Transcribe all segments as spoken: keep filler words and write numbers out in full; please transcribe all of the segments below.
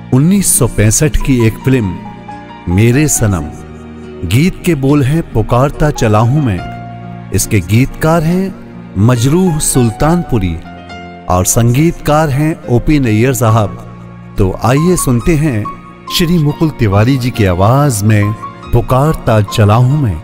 उन्नीस सौ पैंसठ की एक फिल्म मेरे सनम। गीत के बोल हैं पुकारता चला हूं मैं। इसके गीतकार हैं मजरूह सुल्तानपुरी और संगीतकार हैं ओपी नैयर साहब। तो आइए सुनते हैं श्री मुकुल तिवारी जी की आवाज में पुकारता चला हूं मैं।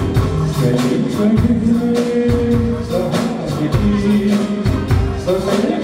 So